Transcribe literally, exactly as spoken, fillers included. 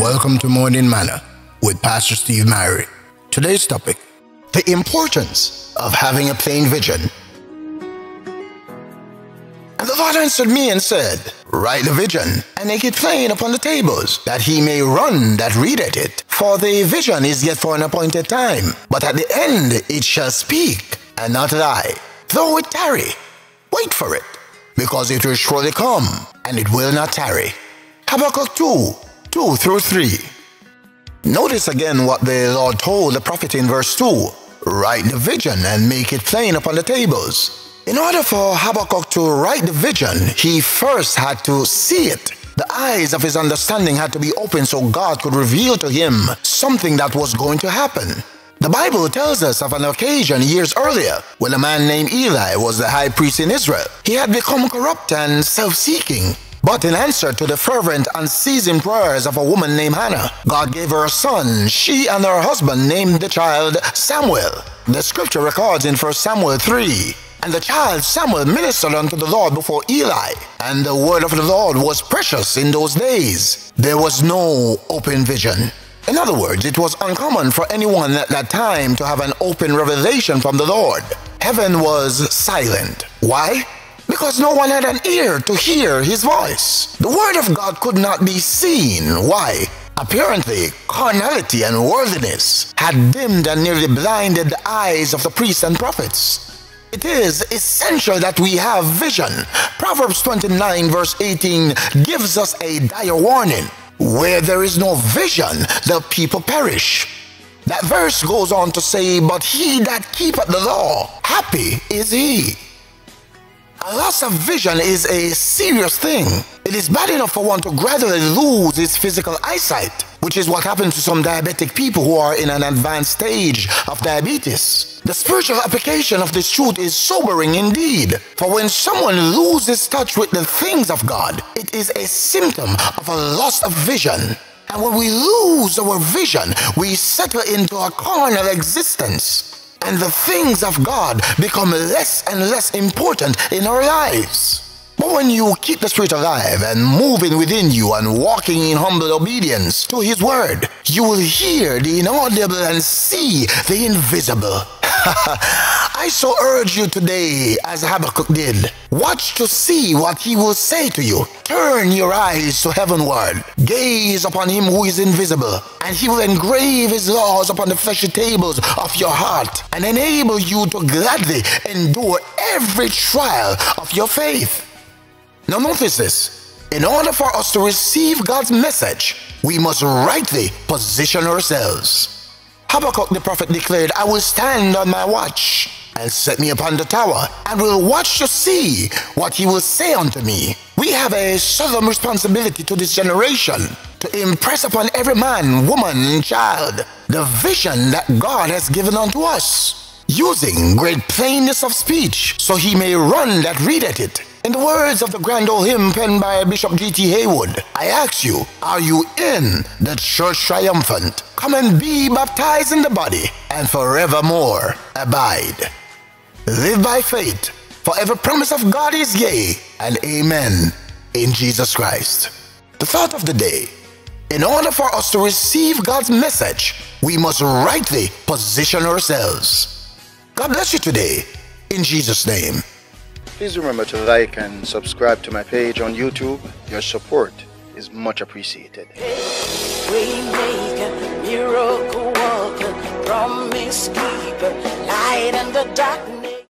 Welcome to Morning Manna with Pastor Steve Mary. Today's topic, the importance of having a plain vision. And the Lord answered me and said, Write the vision, and make it plain upon the tables, that he may run that readeth it. For the vision is yet for an appointed time, but at the end it shall speak, and not lie. Though it tarry, wait for it, because it will surely come, and it will not tarry. Habakkuk two, two through three. Notice again what the Lord told the prophet in verse two. Write the vision and make it plain upon the tables. In order for Habakkuk to write the vision, he first had to see it. The eyes of his understanding had to be open so God could reveal to him something that was going to happen. The Bible tells us of an occasion years earlier when a man named Eli was the high priest in Israel. He had become corrupt and self-seeking. But in answer to the fervent, unceasing prayers of a woman named Hannah, God gave her a son. She and her husband named the child Samuel. The scripture records in First Samuel three, And the child Samuel ministered unto the Lord before Eli, and the word of the Lord was precious in those days. There was no open vision. In other words, it was uncommon for anyone at that time to have an open revelation from the Lord. Heaven was silent. Why? Because no one had an ear to hear his voice. The word of God could not be seen. Why? Apparently, carnality and worldliness had dimmed and nearly blinded the eyes of the priests and prophets. It is essential that we have vision. Proverbs twenty-nine verse eighteen gives us a dire warning. Where there is no vision, the people perish. That verse goes on to say, But he that keepeth the law, happy is he. A loss of vision is a serious thing. It is bad enough for one to gradually lose his physical eyesight, which is what happens to some diabetic people who are in an advanced stage of diabetes. The spiritual application of this truth is sobering indeed. For when someone loses touch with the things of God, it is a symptom of a loss of vision. And when we lose our vision, we settle into a carnal existence. And the things of God become less and less important in our lives. But when you keep the Spirit alive and moving within you and walking in humble obedience to His word, you will hear the inaudible and see the invisible. I so urge you today, as Habakkuk did, watch to see what he will say to you. Turn your eyes to heavenward. Gaze upon him who is invisible, and he will engrave his laws upon the fleshy tables of your heart and enable you to gladly endure every trial of your faith. Now notice this. In order for us to receive God's message, we must rightly position ourselves. Habakkuk the prophet declared, I will stand on my watch and set me upon the tower, and will watch to see what he will say unto me. We have a solemn responsibility to this generation to impress upon every man, woman, and child the vision that God has given unto us, using great plainness of speech, so he may run that readeth it. In the words of the grand old hymn penned by Bishop G T Haywood, I ask you, are you in the church triumphant? Come and be baptized in the body, and forevermore abide. Live by faith, for every promise of God is yea and amen in Jesus Christ. The thought of the day. In order for us to receive God's message, we must rightly position ourselves. God bless you today, in Jesus' name. Please remember to like and subscribe to my page on YouTube. Your support is much appreciated. Waymaker, miracle worker, promise keeper, light in the darkness.